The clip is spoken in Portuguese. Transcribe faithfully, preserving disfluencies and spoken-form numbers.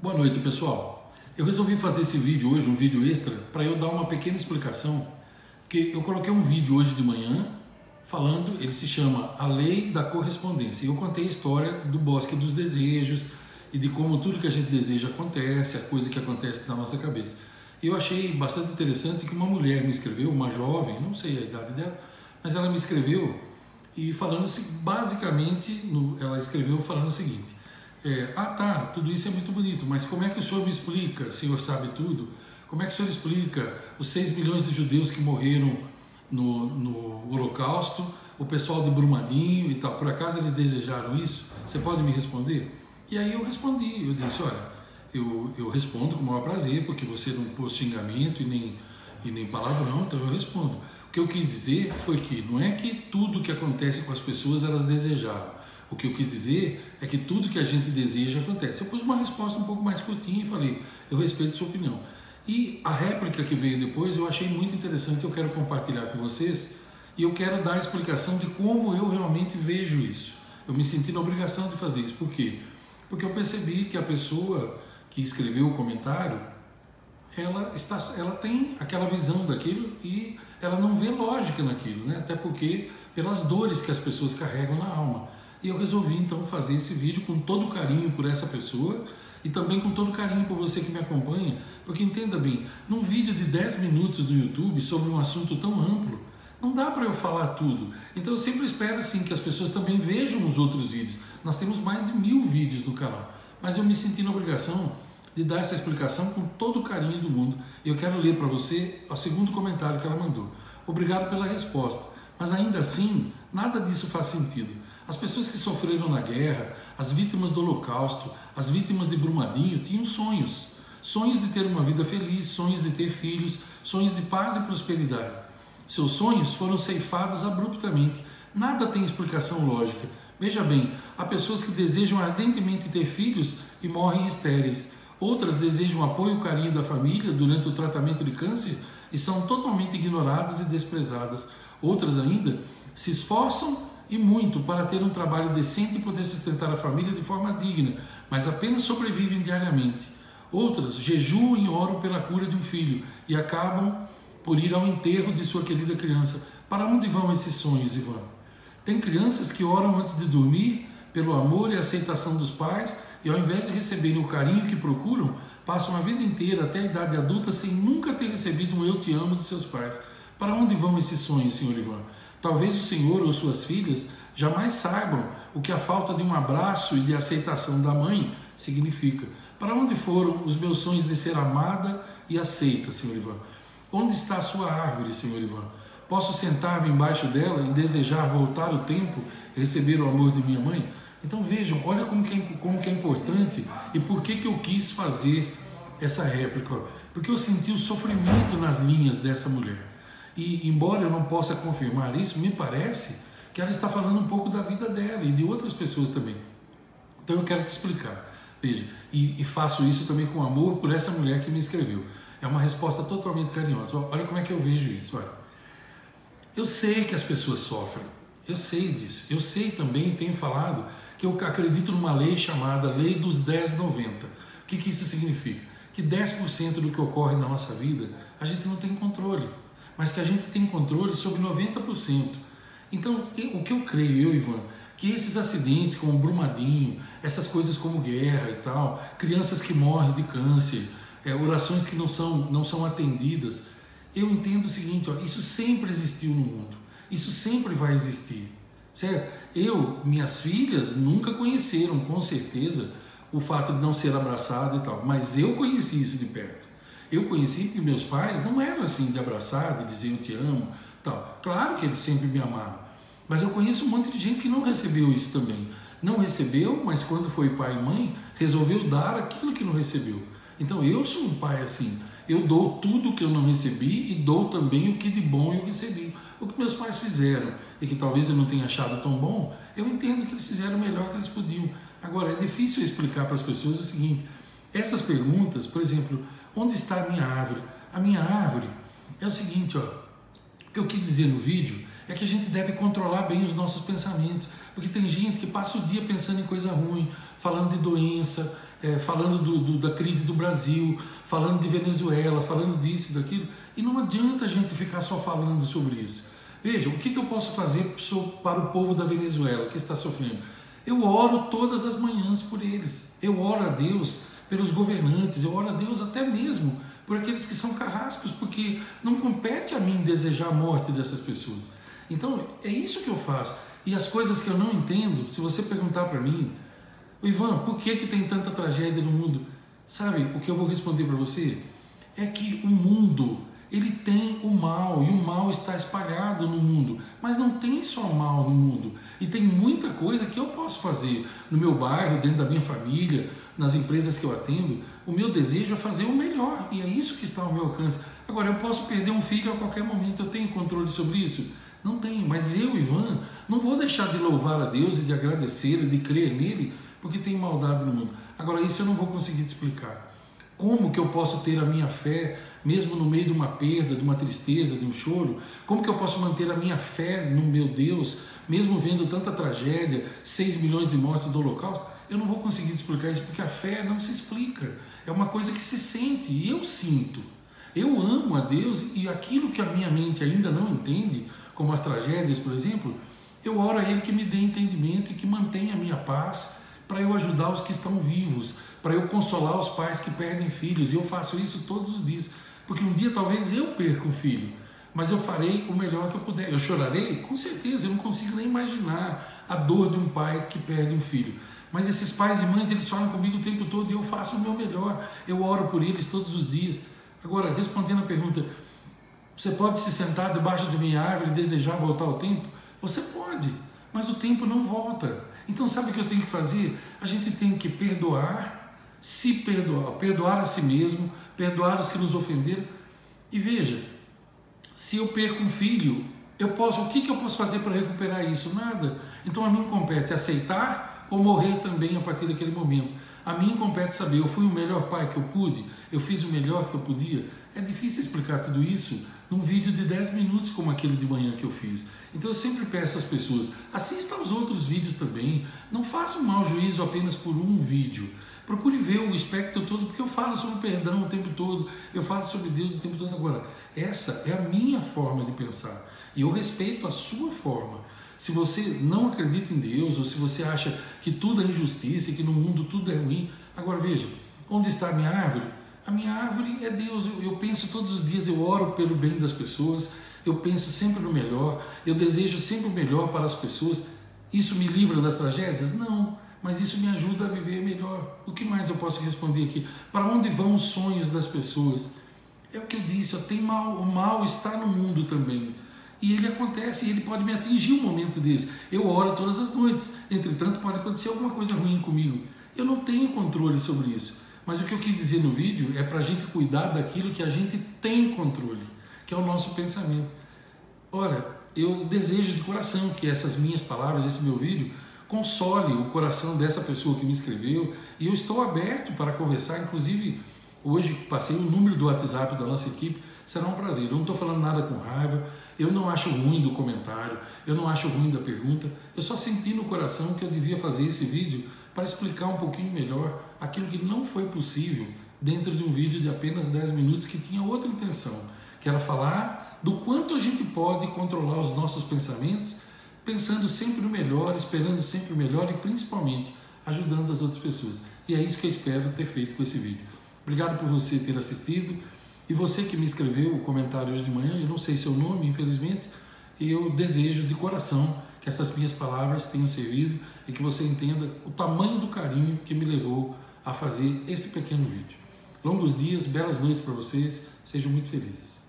Boa noite, pessoal. Eu resolvi fazer esse vídeo hoje, um vídeo extra, para eu dar uma pequena explicação, porque eu coloquei um vídeo hoje de manhã falando, ele se chama A Lei da Correspondência, e eu contei a história do Bosque dos Desejos e de como tudo que a gente deseja acontece, a coisa que acontece na nossa cabeça. Eu achei bastante interessante que uma mulher me escreveu, uma jovem, não sei a idade dela, mas ela me escreveu e falando assim, basicamente, no, ela escreveu falando o seguinte: É, ah tá, tudo isso é muito bonito, mas como é que o senhor me explica, o senhor sabe tudo, como é que o senhor explica os seis milhões de judeus que morreram no, no Holocausto, o pessoal de Brumadinho e tal, por acaso eles desejaram isso? Você pode me responder? E aí eu respondi, eu disse, olha, eu, eu respondo com o maior prazer, porque você não pôs xingamento e nem, e nem palavrão, então eu respondo. O que eu quis dizer foi que não é que tudo que acontece com as pessoas elas desejaram. O que eu quis dizer é que tudo que a gente deseja acontece. Eu pus uma resposta um pouco mais curtinha e falei, eu respeito sua opinião. E a réplica que veio depois eu achei muito interessante, eu quero compartilhar com vocês e eu quero dar a explicação de como eu realmente vejo isso. Eu me senti na obrigação de fazer isso. Por quê? Porque eu percebi que a pessoa que escreveu o comentário, ela, está, ela tem aquela visão daquilo e ela não vê lógica naquilo, né? Até porque pelas dores que as pessoas carregam na alma. E eu resolvi então fazer esse vídeo com todo carinho por essa pessoa e também com todo carinho por você que me acompanha, porque entenda bem, num vídeo de dez minutos do YouTube sobre um assunto tão amplo, não dá para eu falar tudo. Então eu sempre espero assim que as pessoas também vejam os outros vídeos. Nós temos mais de mil vídeos no canal, mas eu me senti na obrigação de dar essa explicação com todo o carinho do mundo. Eu quero ler para você o segundo comentário que ela mandou. Obrigado pela resposta, mas ainda assim nada disso faz sentido. As pessoas que sofreram na guerra, as vítimas do Holocausto, as vítimas de Brumadinho tinham sonhos. Sonhos de ter uma vida feliz, sonhos de ter filhos, sonhos de paz e prosperidade. Seus sonhos foram ceifados abruptamente. Nada tem explicação lógica. Veja bem, há pessoas que desejam ardentemente ter filhos e morrem estéreis. Outras desejam apoio e carinho da família durante o tratamento de câncer e são totalmente ignoradas e desprezadas. Outras ainda se esforçam e muito para ter um trabalho decente e poder sustentar a família de forma digna, mas apenas sobrevivem diariamente. Outras jejuam e oram pela cura de um filho e acabam por ir ao enterro de sua querida criança. Para onde vão esses sonhos, Ivan? Tem crianças que oram antes de dormir pelo amor e aceitação dos pais e ao invés de receberem o carinho que procuram, passam a vida inteira até a idade adulta sem nunca ter recebido um eu te amo de seus pais. Para onde vão esses sonhos, senhor Ivan? Talvez o senhor ou suas filhas jamais saibam o que a falta de um abraço e de aceitação da mãe significa. Para onde foram os meus sonhos de ser amada e aceita, senhor Ivan? Onde está a sua árvore, senhor Ivan? Posso sentar-me embaixo dela e desejar voltar o tempo e receber o amor de minha mãe? Então vejam, olha como que é, como que é importante e por que, que eu quis fazer essa réplica. Porque eu senti o sofrimento nas linhas dessa mulher. E, embora eu não possa confirmar isso, me parece que ela está falando um pouco da vida dela e de outras pessoas também. Então eu quero te explicar. Veja, e, e faço isso também com amor por essa mulher que me escreveu. É uma resposta totalmente carinhosa. Olha como é que eu vejo isso. Olha. Eu sei que as pessoas sofrem. Eu sei disso. Eu sei também, tenho falado, que eu acredito numa lei chamada Lei dos dez noventa. O que, que isso significa? Que dez por cento do que ocorre na nossa vida, a gente não tem controle. Mas que a gente tem controle sobre noventa por cento. Então, eu, o que eu creio, eu, Ivan, que esses acidentes como Brumadinho, essas coisas como guerra e tal, crianças que morrem de câncer, é, orações que não são, não são atendidas, eu entendo o seguinte, ó, isso sempre existiu no mundo, isso sempre vai existir, certo? Eu, minhas filhas nunca conheceram, com certeza, o fato de não ser abraçado e tal, mas eu conheci isso de perto. Eu conheci que meus pais não eram assim de abraçar, de dizer eu te amo, tal. Claro que eles sempre me amaram, mas eu conheço um monte de gente que não recebeu isso também. Não recebeu, mas quando foi pai e mãe, resolveu dar aquilo que não recebeu. Então eu sou um pai assim, eu dou tudo que eu não recebi e dou também o que de bom eu recebi. O que meus pais fizeram e que talvez eu não tenha achado tão bom, eu entendo que eles fizeram o melhor que eles podiam. Agora, é difícil explicar para as pessoas o seguinte, essas perguntas, por exemplo, onde está a minha árvore? A minha árvore é o seguinte, ó, o que eu quis dizer no vídeo é que a gente deve controlar bem os nossos pensamentos, porque tem gente que passa o dia pensando em coisa ruim, falando de doença, é, falando do, do, da crise do Brasil, falando de Venezuela, falando disso e daquilo, e não adianta a gente ficar só falando sobre isso. Veja, o que, que eu posso fazer para o povo da Venezuela que está sofrendo? Eu oro todas as manhãs por eles, eu oro a Deus pelos governantes, eu oro a Deus até mesmo por aqueles que são carrascos, porque não compete a mim desejar a morte dessas pessoas. Então, é isso que eu faço. E as coisas que eu não entendo, se você perguntar para mim, Ivan, por que, que tem tanta tragédia no mundo? Sabe, o que eu vou responder para você é que o mundo, ele tem o mal, e o mal está espalhado no mundo, mas não tem só mal no mundo, e tem muita coisa que eu posso fazer no meu bairro, dentro da minha família, nas empresas que eu atendo. O meu desejo é fazer o melhor, e é isso que está ao meu alcance. Agora, eu posso perder um filho a qualquer momento, eu tenho controle sobre isso? Não tenho, mas eu, Ivan, não vou deixar de louvar a Deus e de agradecer e de crer nele, porque tem maldade no mundo. Agora, isso eu não vou conseguir te explicar. Como que eu posso ter a minha fé, mesmo no meio de uma perda, de uma tristeza, de um choro? Como que eu posso manter a minha fé no meu Deus, mesmo vendo tanta tragédia, seis milhões de mortes do Holocausto? Eu não vou conseguir te explicar isso, porque a fé não se explica. É uma coisa que se sente, e eu sinto. Eu amo a Deus, e aquilo que a minha mente ainda não entende, como as tragédias, por exemplo, eu oro a Ele que me dê entendimento e que mantenha a minha paz, para eu ajudar os que estão vivos, para eu consolar os pais que perdem filhos. E eu faço isso todos os dias, porque um dia talvez eu perca um filho, mas eu farei o melhor que eu puder. Eu chorarei? Com certeza, eu não consigo nem imaginar a dor de um pai que perde um filho. Mas esses pais e mães, eles falam comigo o tempo todo e eu faço o meu melhor. Eu oro por eles todos os dias. Agora, respondendo a pergunta, você pode se sentar debaixo de minha árvore e desejar voltar ao tempo? Você pode, mas o tempo não volta. Então sabe o que eu tenho que fazer? A gente tem que perdoar, se perdoar, perdoar a si mesmo, perdoar os que nos ofenderam. E veja, se eu perco um filho, eu posso, o que, que eu posso fazer para recuperar isso? Nada. Então a mim compete aceitar ou morrer também a partir daquele momento. A mim compete saber, eu fui o melhor pai que eu pude, eu fiz o melhor que eu podia. É difícil explicar tudo isso num vídeo de dez minutos como aquele de manhã que eu fiz. Então eu sempre peço às pessoas, assista aos outros vídeos também, não faça um mau juízo apenas por um vídeo. Procure ver o espectro todo, porque eu falo sobre perdão o tempo todo, eu falo sobre Deus o tempo todo. Agora, essa é a minha forma de pensar, e eu respeito a sua forma. Se você não acredita em Deus, ou se você acha que tudo é injustiça e que no mundo tudo é ruim, agora veja, onde está a minha árvore? A minha árvore é Deus. Eu, eu penso todos os dias, eu oro pelo bem das pessoas, eu penso sempre no melhor, eu desejo sempre o melhor para as pessoas. Isso me livra das tragédias? Não, mas isso me ajuda a viver melhor. O que mais eu posso responder aqui? Para onde vão os sonhos das pessoas? É o que eu disse, tem mal, o mal está no mundo também. E ele acontece, e ele pode me atingir um momento desse. Eu oro todas as noites, entretanto pode acontecer alguma coisa ruim comigo. Eu não tenho controle sobre isso. Mas o que eu quis dizer no vídeo é para a gente cuidar daquilo que a gente tem controle, que é o nosso pensamento. Ora, eu desejo de coração que essas minhas palavras, esse meu vídeo, console o coração dessa pessoa que me escreveu, e eu estou aberto para conversar. Inclusive, hoje passei o número do WhatsApp da nossa equipe, será um prazer. Eu não estou falando nada com raiva, eu não acho ruim do comentário, eu não acho ruim da pergunta, eu só senti no coração que eu devia fazer esse vídeo para explicar um pouquinho melhor aquilo que não foi possível dentro de um vídeo de apenas dez minutos que tinha outra intenção, que era falar do quanto a gente pode controlar os nossos pensamentos, pensando sempre no melhor, esperando sempre o melhor e principalmente ajudando as outras pessoas. E é isso que eu espero ter feito com esse vídeo. Obrigado por você ter assistido, e você que me escreveu o comentário hoje de manhã, eu não sei seu nome, infelizmente, e eu desejo de coração que essas minhas palavras tenham servido e que você entenda o tamanho do carinho que me levou a fazer esse pequeno vídeo. Longos dias, belas noites para vocês, sejam muito felizes.